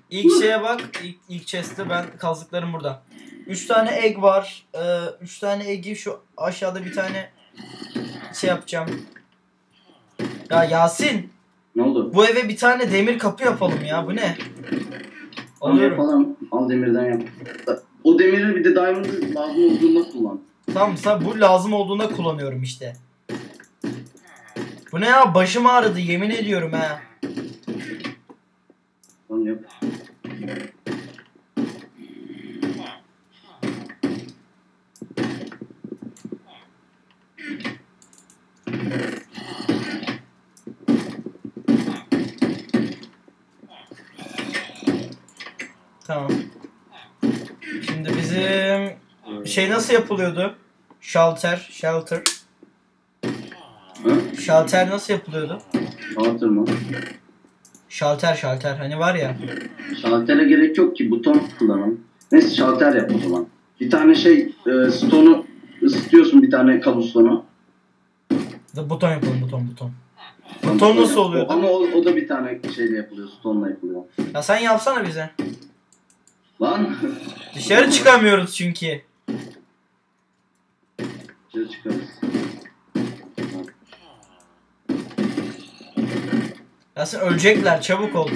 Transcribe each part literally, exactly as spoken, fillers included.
İlk şeye bak. İlk, ilk chest'te ben kazdıklarım burada. Üç tane egg var. Ee, üç tane egg'i şu aşağıda bir tane şey yapacağım. Ya Yasin. Ne oldu? Bu eve bir tane demir kapı yapalım ya. Bu ne? Tamam yapalım. Al demirden yap. O demiri bir de diamond lazım olduğunda kullan. Tamam sen bu lazım olduğunda kullanıyorum işte. Bu ne ya? Başım ağrıdı yemin ediyorum ha. Tamam yap. Tamam. Şimdi bizim şey nasıl yapılıyordu? Shelter, shelter. Hı? Shelter nasıl yapılıyordu? Şalter mı? Shelter, shelter hani var ya. Şaltere gerek yok ki, buton kullanalım. Neyse şalter yap o zaman. Bir tane şey e, stone'u ısıtıyorsun, bir tane kabustonu. Da buton yapalım, buton, buton. Buton nasıl oluyor? Ama o, o da bir tane şeyle yapılıyor, stone'la yapılıyor. Ya sen yapsana bize. Lan! Dışarı çıkamıyoruz çünkü. Dışarı çıkarız. Ya sen ölecekler, çabuk ol.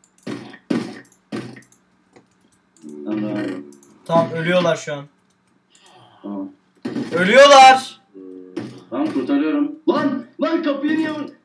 Tamam. Tamam ölüyorlar şu an. Tamam. Ölüyorlar. Tamam kurtarıyorum. Lan! Lan kapıyı niye vur?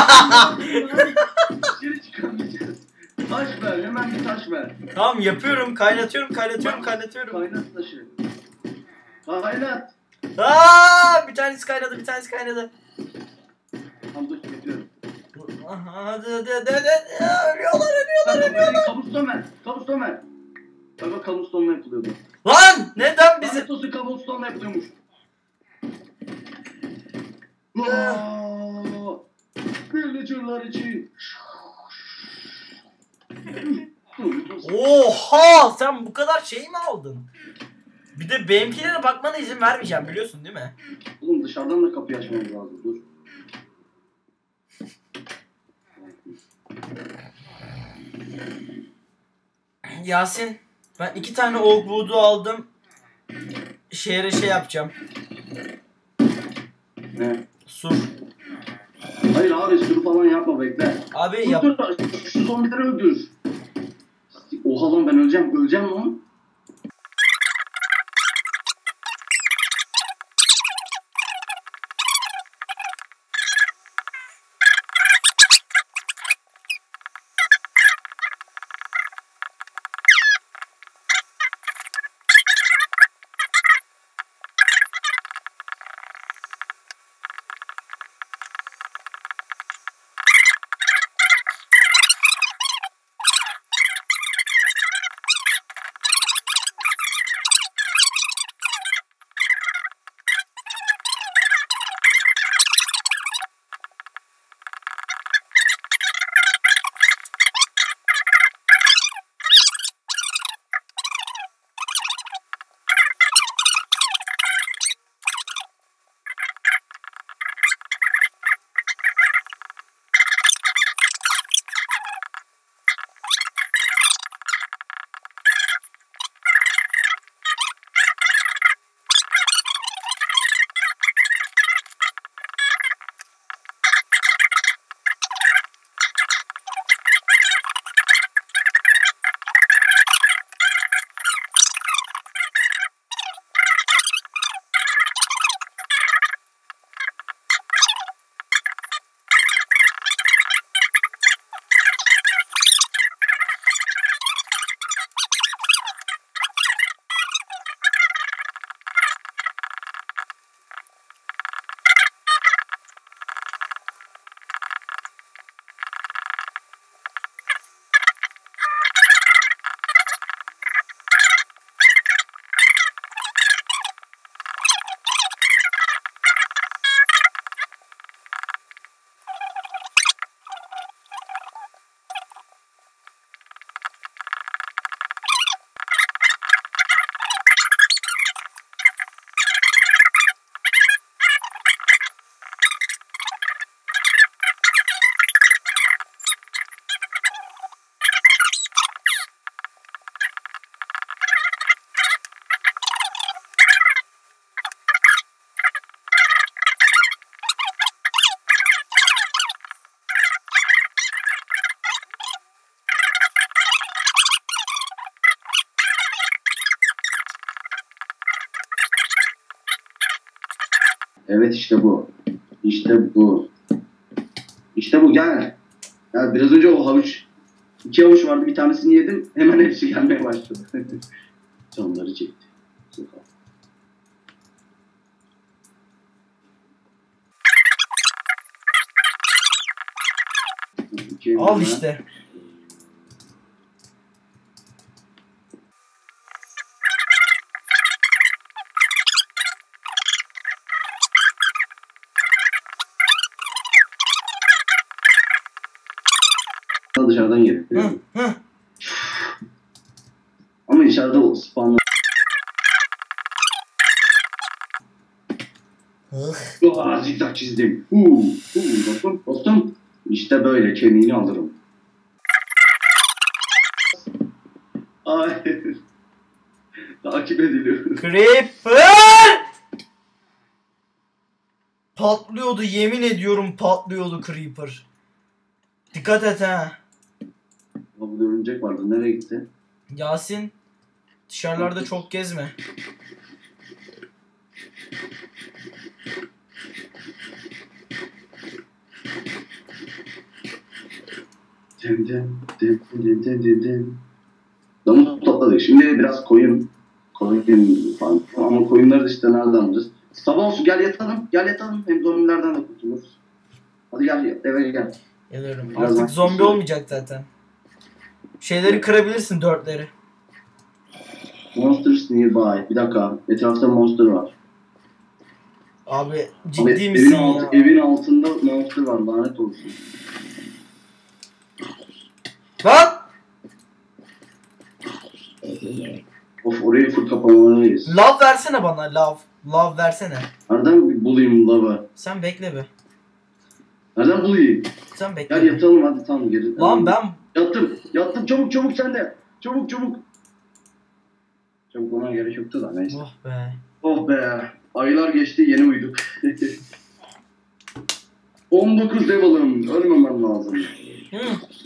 Dışarı çıkamayacağız. Taş ver, hemen bir taş ver. Tamam yapıyorum, kaynatıyorum, kaynatıyorum, kaynatıyorum. Kaynat taşı. Kaynat. Aa, bir tanesi kaynadı, bir tanesi kaynadı. Tamam dur yapıyorum. Hadi hadi hadi hadi. Ölüyorlar, ölüyorlar, ölüyorlar. Kabuston ver. Kabuston ver. Bak bak kabustonla yapılıyordu. Lan neden bizi... Lanet kabustonla yapılıyormuş. Aaaa. Villager'lar için. Oha, sen bu kadar şey mi aldın? Bir de benimkilere bakmana izin vermeyeceğim biliyorsun değil mi? Oğlum dışarıdan da kapıyı açmamız lazım. Dur. Yasin, ben iki tane oak wood'u aldım. Şehre şey yapacağım. Ne? Sur. Hayır abi sürü falan yapma, bekle. Abi Dur yap. dur, şu zombileri öldür. Oha lan ben öleceğim, öleceğim lan. Evet işte bu. İşte bu. İşte bu gel. Ya biraz önce o havuç. İki havuç vardı, bir tanesini yedim. Hemen hepsi gelmeye başladı. Canları çekti. Al işte. Dışarıdan yedim. Hı, hı. Ama içeride o spawnlı. Aa, zikzak çizdim. Huu, huu, dostum, dostum. İşte böyle kemiğini alırım. Hayır. Takip ediliyor. Creeper! Patlıyordu, yemin ediyorum patlıyordu Creeper. Dikkat et ha. Burada örümcek vardı. Nereye gitti? Yasin, dışarılarda çok gezme. Dim dim dim dim dim dim dim. Domuz topladık. Şimdi biraz koyun. Koyun falan. Ama koyunları da işte nereden alacağız? Sabah olsun, gel yatalım. Gel yatalım. Hem zombilerden de kurtuluruz. Hadi gel eve gel. Geliyorum. Biraz Artık zombi haklısın. olmayacak zaten. Şeyleri kırabilirsin, dörtleri. Monsters nearby. Bir dakika. Etrafta monster var. Abi Abi, ciddi evin, misin alt, ya? evin altında monster var. Lanet olsun. Lan! Of, orayı full kapamalıyız. Lav versene bana, lav. Lav versene. Nereden bulayım lavı? Sen bekle be. Nereden bulayım? Sen bekle Gel be. yatalım hadi, tamam geri. Lan ben... Yattım. Yattım. Çabuk çabuk sen de. Çabuk çabuk. Çabuk ona gerek yoktu da neyse. Oh be. Oh be. Aylar geçti, yeni uyuduk. on dokuz level'ım. Ölmemem lazım. Hı.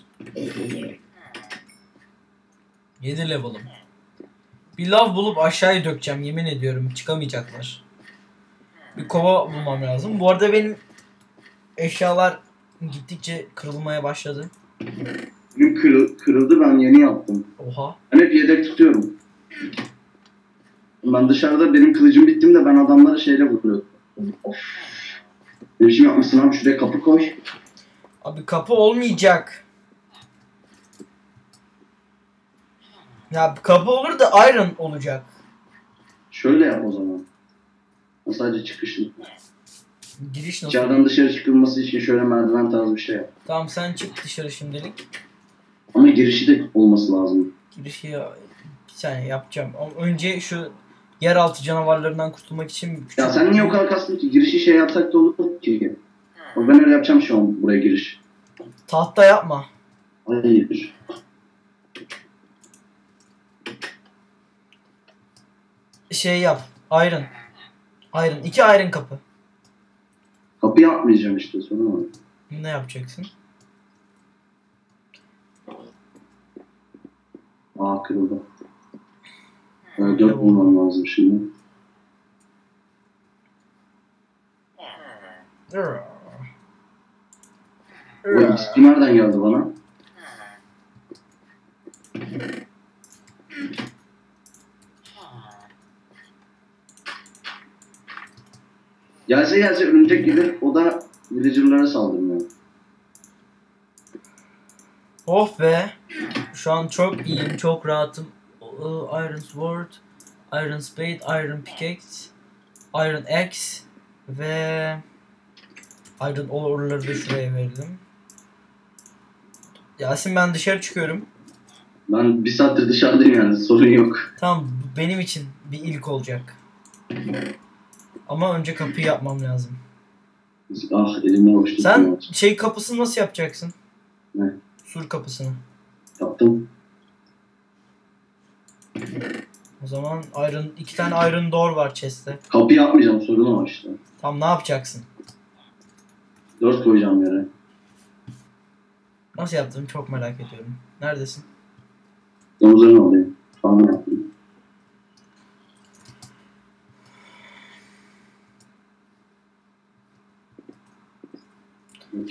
yedi level'ım. Bir lav bulup aşağıya dökeceğim, yemin ediyorum çıkamayacaklar. Bir kova bulmam lazım. Bu arada benim eşyalar gittikçe kırılmaya başladı. Benim kırıl, kırıldı, ben yeni yaptım. Oha. Ben hep yedek tutuyorum. Ben dışarıda, benim kılıcım bittiğinde ben adamları şeyle vuruyordum. Of. Ne biçim yapmışsın abi, şuraya kapı koy. Abi kapı olmayacak. Ya kapı olur da iron olacak. Şöyle yap o zaman. Sadece çıkışlı. Giriş nasıl? İçeriden dışarı çıkılması için şöyle merdiven tarzı bir şey yap. Tamam sen çık dışarı şimdilik. Ama girişi de olması lazım. Girişi ya, bir saniye yapacağım. Ama önce şu yeraltı canavarlarından kurtulmak için... Ya sen niye o kadar kastın ki? Girişi şey yapsak da olur ki. Bak ben öyle yapacağım şu an buraya giriş. Tahta yapma. Hayır. Şey yap. Iron. Iron. İki iron kapı. Kapı yapmayacağım işte, sorun var. Ne yapacaksın? Aa, kırıldı. Böyle dört bulmam lazım şimdi. O X P nereden geldi bana? Gelse gelse örümcek gelir, o da villager'lara saldırmıyor. Oh be. Şu an çok iyiyim, çok rahatım. Iron Sword, Iron Spade, Iron Pickaxe, Iron Axe ve Iron Ore'ları da şuraya verdim. Yasin ben dışarı çıkıyorum. Ben bir saattir dışarıdayım yani, sorun yok. Tamam, benim için bir ilk olacak. Ama önce kapıyı yapmam lazım. Ah, elimden hoştu. Sen şey kapısını nasıl yapacaksın? Ne? Sur kapısını. Yaptım. O zaman iron, iki tane iron door var chest'te. Kapı yapmayacağım, sorun o işte. Tamam, ne yapacaksın? Dört koyacağım yere. Nasıl yaptığını çok merak ediyorum. Neredesin? Domuzların oradayım. Falan yaptım.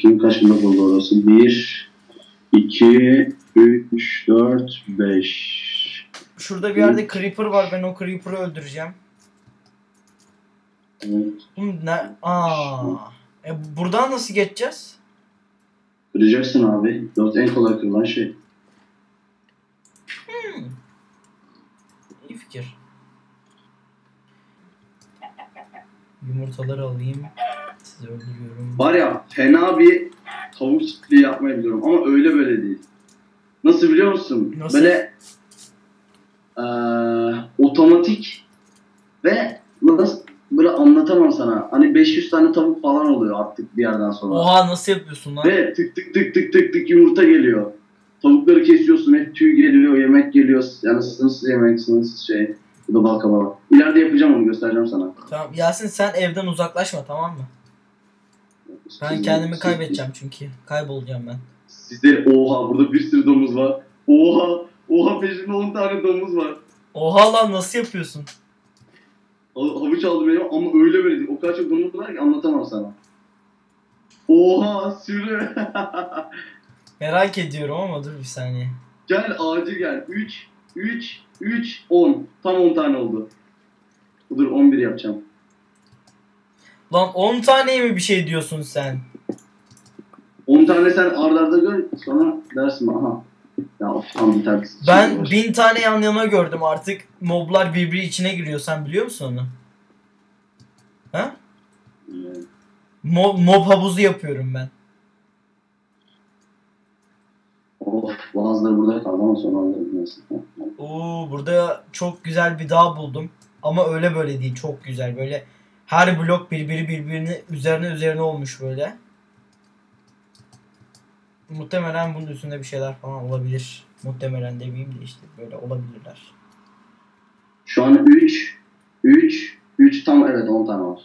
Bakayım kaç blok oldu orası? bir, iki, üç, dört, beş. Şurada bir yerde creeper var. Ben o creeper'ı öldüreceğim. Evet. Oğlum ne? Aa. E buradan nasıl geçeceğiz? Kıracaksın abi. Dört en kolay kırılan şey. Hmm. İyi fikir. Yumurtaları alayım. Sizi öldürüyorum. Var ya fena bir tavuk çiftliği yapmayı biliyorum ama öyle böyle değil. Nasıl biliyor musun? Nasıl? Böyle eee, otomatik ve nasıl böyle anlatamam sana. Hani beş yüz tane tavuk falan oluyor artık bir yerden sonra. Oha nasıl yapıyorsun lan? Ve tık tık tık tık tık tık yumurta geliyor. Tavukları kesiyorsun, hep tüy geliyor, yemek geliyor. Yani sınırsız yemek, sınırsız şey. Bu da bal kabağı. İleride yapacağım onu, göstereceğim sana. Tamam Yasin sen evden uzaklaşma tamam mı? Ben Siz- kendimi siz- kaybedeceğim çünkü. Kaybolacağım ben. Size oha burada bir sürü domuz var. Oha oha peşimde on tane domuz var. Oha lan nasıl yapıyorsun? Ha- Havuç aldım benim ama öyle böyle değil. O kadar çok domuz var ki anlatamam sana. Oha sürü. Merak ediyorum ama dur bir saniye. Gel acil gel. üç, üç, üç, on. Tam on tane oldu. Dur on bir yapacağım. Lan on taneye mi bir şey diyorsun sen? on tane sen arda arda gör sonra dersin aha. Ya of tam bir tane. Ben bin tane yan yana gördüm artık moblar birbiri içine giriyor sen biliyor musun onu? Ha? Evet. Mob, mob havuzu yapıyorum ben. Of bazıları burada kaldı ama sonra onları bilmiyorsun. Oo burada çok güzel bir dağ buldum. Ama öyle böyle değil çok güzel böyle. Her blok birbiri birbirine üzerine üzerine olmuş böyle. Muhtemelen bunun üstünde bir şeyler falan olabilir. Muhtemelen demeyeyim de işte böyle olabilirler. Şu an üç, üç, üç tam evet on tane var.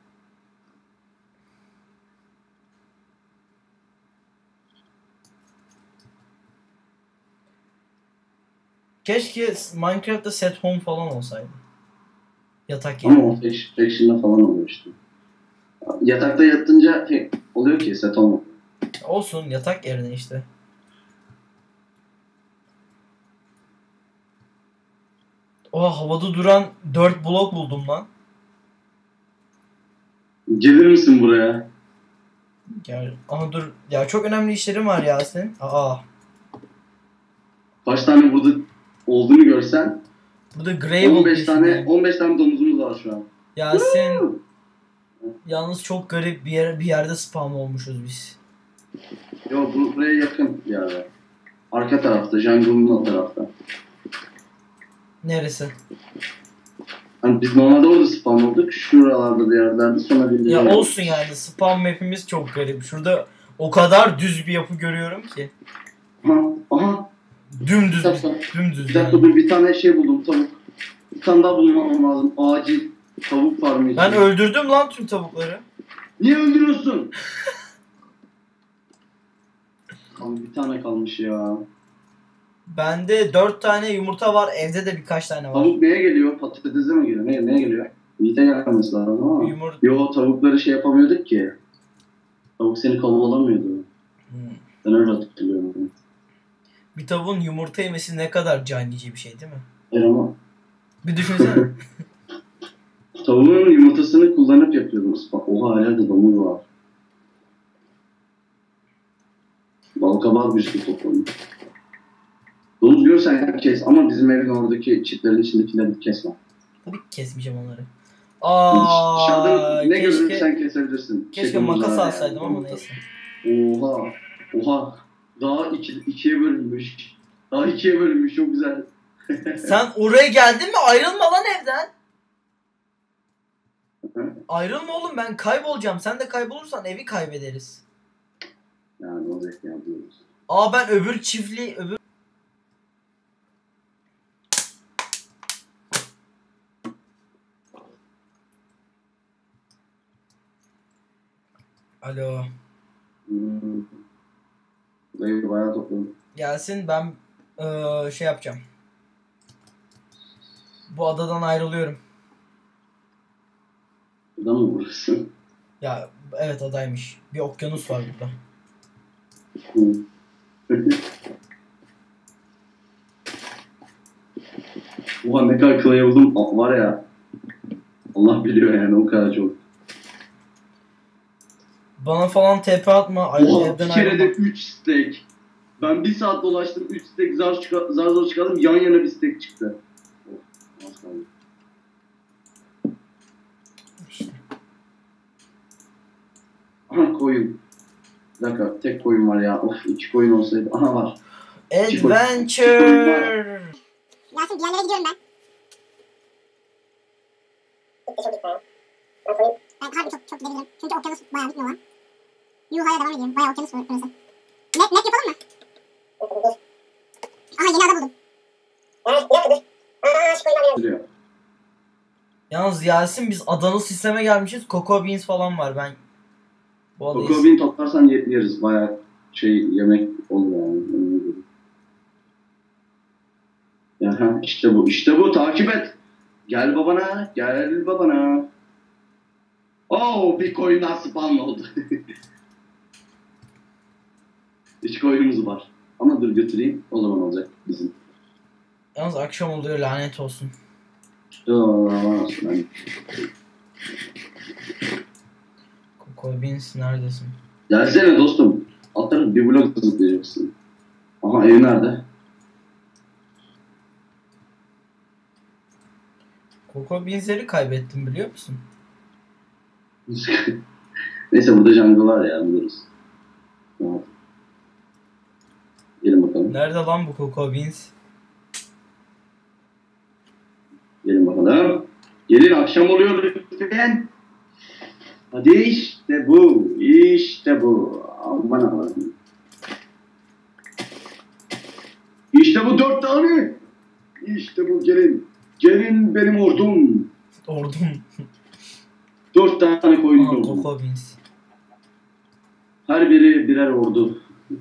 Keşke Minecraft'ta set home falan olsaydı. Yatak yeri. Ama o Faction'da falan oluyor işte. Yatakta yatınca şey oluyor ki set olmuyor. Olsun yatak yerine işte. Oha havada duran dört blok buldum lan. Gelir misin buraya? Gel. Aha dur. Ya çok önemli işlerim var Yasin. Aa. Kaç tane burada olduğunu görsen Burada Gravel on beş tane peşindeyim. on beş tane domuzumuz var şu an. Yasin. Yalnız çok garip bir yer, bir yerde spam olmuşuz biz. Yo bu buraya yakın bir yerde. Arka tarafta, jungle'ın o tarafta. Neresi? Hani biz normalde orada spawn olduk. Şuralarda bir yerlerde sonra bir Ya olsun yani spam map'imiz çok garip. Şurada o kadar düz bir yapı görüyorum ki. Aha, aha. Dümdüz, Bir dakika. dümdüz Bir dakika yani. dur bir tane şey buldum tavuk. Bir tane daha bulmam lazım. Acil. Tavuk farmı için. Ben öldürdüm lan tüm tavukları. Niye öldürüyorsun? Abi bir tane kalmış ya. Bende dört tane yumurta var. Evde de birkaç tane var. Tavuk neye geliyor? Patatese mi geliyor? Neye, neye geliyor? Yiğit'e gelmesi lazım ama. Yumurta. Yo tavukları şey yapamıyorduk ki. Tavuk seni kovalamıyordu. Hmm. Ben öyle hatırlıyorum. Bir tavuğun yumurta yemesi ne kadar canice bir şey değil mi? Evet ama Bir düşünsene. tavuğun yumurtasını kullanıp yapıyordum. Bak oha hala da domuz var. Balkabağı bir sürü topladım. Domuz görsen kes ama bizim evin oradaki çitlerin içindekileri kesme. Tabii ki kesmeyeceğim onları. Dışarıdan Aa, ne keşke, görürsen kesebilirsin. keşke Şey, makas domuzlar alsaydım yani, ama domuzlar. neyse. Oha. Oha. Daha iki, ikiye bölünmüş. Daha ikiye bölünmüş. Çok güzel. Sen oraya geldin mi? Ayrılma lan evden. Ayrılma oğlum ben kaybolacağım. Sen de kaybolursan evi kaybederiz. Yani o zevk yapıyoruz. Aa ben öbür çiftliği öbür... Alo. Hmm. Dayı bayağı topladım. Yasin ben eee, şey yapacağım. Bu adadan ayrılıyorum. Buradan mı burası? Ya evet adaymış. Bir okyanus var burada. Hı. Ulan ne kadar kılaya buldum var ya. Allah biliyor yani o kadar çok. Bana falan tepe atma. Ay, Oha evden bir kere de ayrılma. üç stek. Ben bir saat dolaştım üç stek zar, çıka- zar zor çıkardım yan yana bir stek çıktı. Of, az kaldı. İşte. Aha koyun. Bir dakika tek koyun var ya. Of iki koyun olsaydı. Aha var. Adventure. Yasin bir yerlere gidiyorum ben. Ben harbi çok çok gidebilirim. Çünkü okyanus bayağı bitmiyor lan. Yuh hala devam ediyorum. Bayağı okyanus burası. Map map yapalım mı? Aha yeni ada buldum. Evet bir dakika dur. Aa şu koyunlar Duruyor. Yalnız Yasin biz adalı sisteme gelmişiz. Coco Beans falan var. Ben bu adayı... Coco Bean toplarsan ye- yeriz. Bayağı şey yemek olur yani. Aha, işte bu, işte bu. Takip et. Gel babana, gel babana. Oo, bir koyun daha spawn oldu. Üç koyunumuz var. Ama dur götüreyim, o zaman olacak bizim. Yalnız akşam oluyor lanet olsun. Dur, olsun hani. Coco Beans neredesin? Gelsene dostum. Alt tarafı bir blok zıplayacaksın. Aha ev nerede? Coco Beans'leri kaybettim biliyor musun? Neyse burada jungle var ya, buluruz. Tamam. Gelin bakalım. Nerede lan bu Coco Beans? Gelin bakalım. Gelin akşam oluyor lütfen. Hadi işte bu. İşte bu. Aman aman. İşte bu dört tane. İşte bu gelin. Gelin benim ordum. Ordum. Dört tane koyun Aa, ordum. Coco Beans. Her biri birer ordu.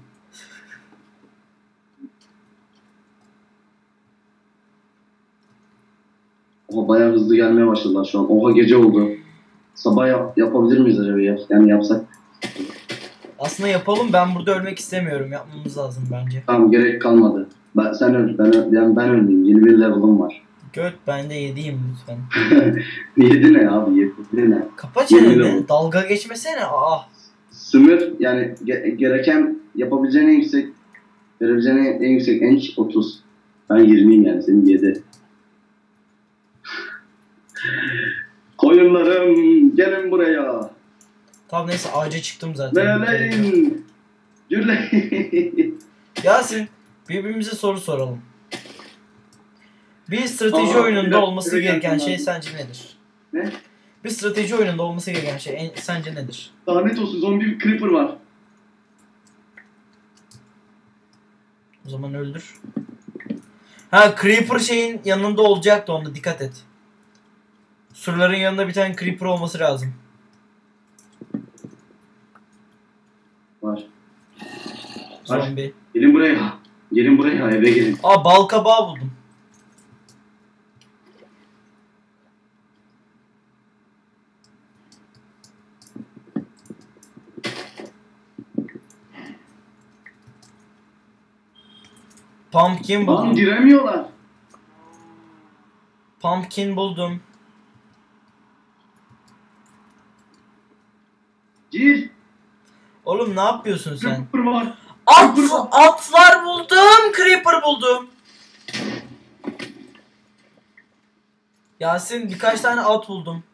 Oha bayağı hızlı gelmeye başladılar şu an. Oha gece oldu. Sabah yap- yapabilir miyiz acaba ya? Yani yapsak. Aslında yapalım, ben burada ölmek istemiyorum. Yapmamız lazım bence. Tamam gerek kalmadı. Ben, sen öl, ben, öl- ben, ben ölmeyeyim. Yeni bir level'ım var. Göt ben de yediyim lütfen. Yedi ne abi? Yedi ne? Kapa Yedi çeneni. level. Dalga geçmesene. Aa. Sınır yani ge- gereken yapabileceğin en yüksek verebileceğin en, en yüksek enç otuz. Ben yirmiyim yani senin yedi. Koyunlarım gelin buraya. Tamam neyse ağaca çıktım zaten. Meleğin. Gürleyin. Yasin birbirimize soru soralım. Bir strateji Aa, oyununda bir olması dakika, gereken şey lazım. sence nedir? Ne? Bir strateji oyununda olması gereken şey en, sence nedir? Lanet olsun zombi bir creeper var. O zaman öldür. Ha Creeper şeyin yanında olacaktı, onda dikkat et. Surların yanında bir tane Creeper olması lazım. Var. Var. Zombi. Gelin buraya. Gelin buraya eve gelin. Aa bal kabağı buldum. Pumpkin Lan buldum. giremiyorlar. Pumpkin buldum. Gir. Oğlum ne yapıyorsun sen? Creeper var. At! Atlar buldum! Creeper buldum. Yasin birkaç tane at buldum.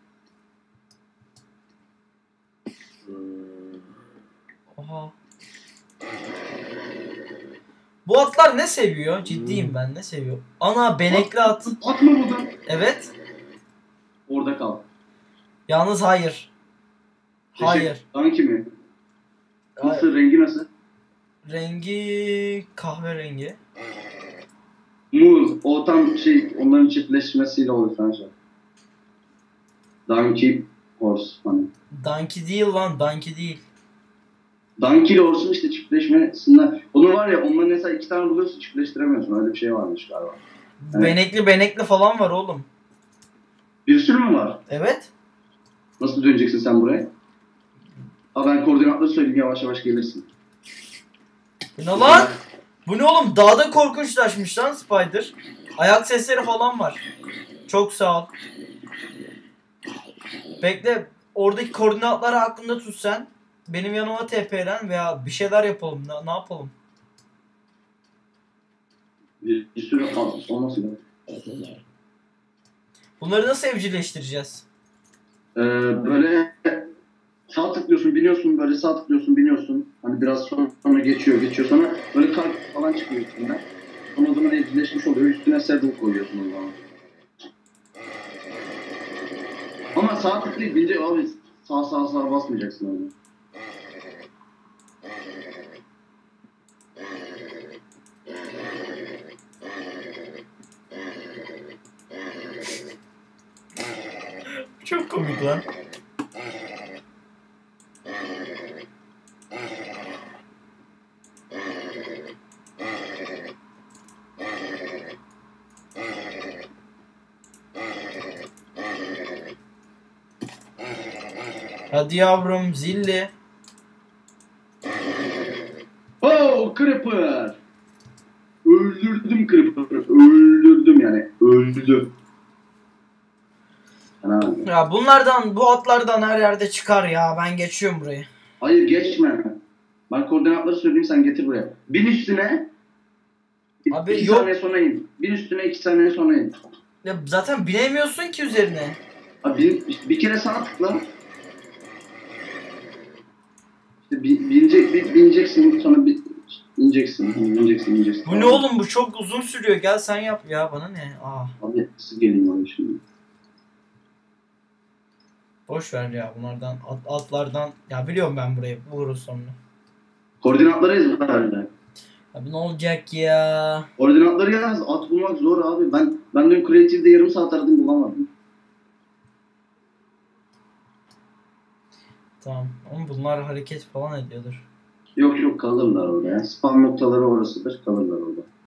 Oha. Bu atlar ne seviyor? Ciddiyim ben, ne seviyor? Ana benekli at. At mı buldun? Evet. Orada kal. Yalnız hayır. Hayır. Danki mi? Hayır. Nasıl rengi nasıl? Rengi kahverengi. Muz. O tam şey onların çiftleşmesiyle olur sanki. Donkey horse hani. Donkey değil lan, donkey değil. Donkey ile horse'un işte çiftleşmesinden. Onu var ya onların mesela iki tane buluyorsun çiftleştiremiyorsun. Öyle bir şey varmış galiba. Evet. Benekli benekli falan var oğlum. Bir sürü mü var? Evet. Nasıl döneceksin sen buraya? Ha ben koordinatları söyleyeyim, yavaş yavaş gelirsin. Bu ne lan? Bu ne oğlum? Dağda korkunçlaşmış lan Spider. Ayak sesleri falan var. Çok sağ ol. Bekle. Oradaki koordinatları aklında tut sen. Benim yanıma T P'len veya bir şeyler yapalım. Ne, ne yapalım? Bir, bir sürü al, olması lazım. Bunları nasıl evcilleştireceğiz? Ee, böyle sağ tıklıyorsun, biniyorsun, böyle sağ tıklıyorsun, biniyorsun. Hani biraz sonra, sonra geçiyor, geçiyor. Sonra böyle kalp falan çıkıyor üstünden. Sonra o zaman evcilleşmiş oluyor. Üstüne saddle koyuyorsun o zaman. Ama sağ tıklayıp bince abi sağ sağ sağ basmayacaksın abi. Çok komik lan. Hadi yavrum zilli. Oh Creeper! Öldürdüm Creeper'ı. Öldürdüm yani. Öldürdüm. Ana. Ya bunlardan, bu atlardan her yerde çıkar ya. Ben geçiyorum burayı. Hayır geçme. Ben koordinatları söyleyeyim, sen getir buraya. Bin üstüne. Abi iki yok. saniye sonra in. Bin üstüne iki saniye sonra in. Ya zaten binemiyorsun ki üzerine. Abi bin, bir kere sağa tıkla. İşte bi- binecek, bi- bineceksin sonra bi- ineceksin. İneceksin, ineceksin. Bu ne oğlum, bu çok uzun sürüyor. Gel sen yap ya, bana ne? Aa, Abi siz gelin oraya şimdi. boş ver ya bunlardan, at, atlardan. Ya biliyorum ben burayı, buluruz sonra. Koordinatları ezberle. Abi ne olacak ya? Koordinatları yaz. At bulmak zor abi. Ben ben dün Creative'de yarım saat aradım, bulamadım. Tamam. Ama bunlar hareket falan ediyordur. Yok yok, kalırlar orada ya. Spam noktaları orasıdır. Kalırlar orada.